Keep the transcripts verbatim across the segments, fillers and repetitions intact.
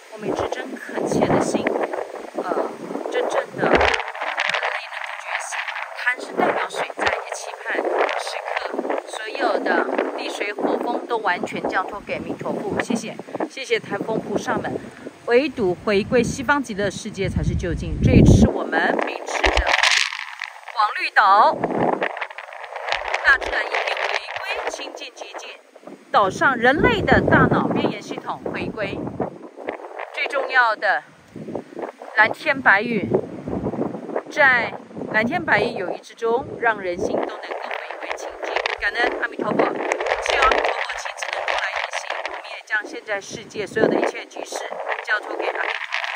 我们一直真恳切的心，呃，真正的人类能够觉醒。贪是代表水灾，也期盼时刻所有的地水火风都完全交托给弥陀父。谢谢，谢谢台风菩萨们。唯独回归西方极乐世界才是究竟。这一次我们秉持着往绿岛，大自然一点回归清净极境，岛上人类的大脑边缘系统回归，最重要的蓝天白云，在蓝天白云友谊之中，让人心都能够回归清净。感恩阿弥陀佛，希望阿弥陀佛亲自能够来运行。我们也将现在世界所有的一切局势交托给他。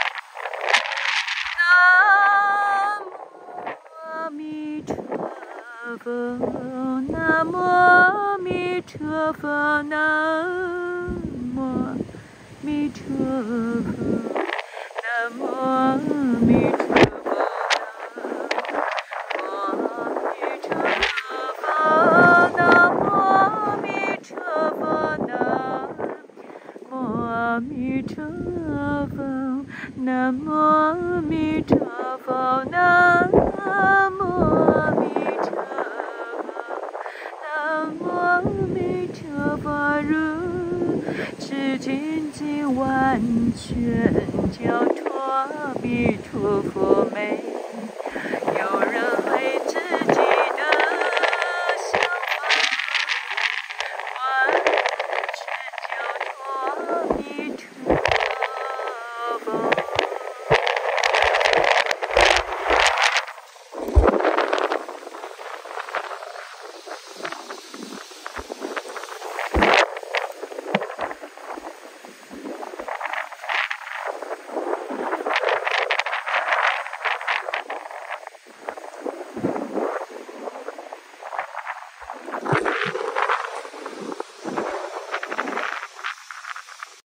南无阿弥陀佛，南无阿弥陀佛，南无阿弥陀佛，南无阿弥陀佛，南无阿弥陀佛，南无阿弥陀佛，南无阿弥陀佛，南无阿弥陀佛，南无阿弥陀佛，如此清净完全交托弥陀佛美。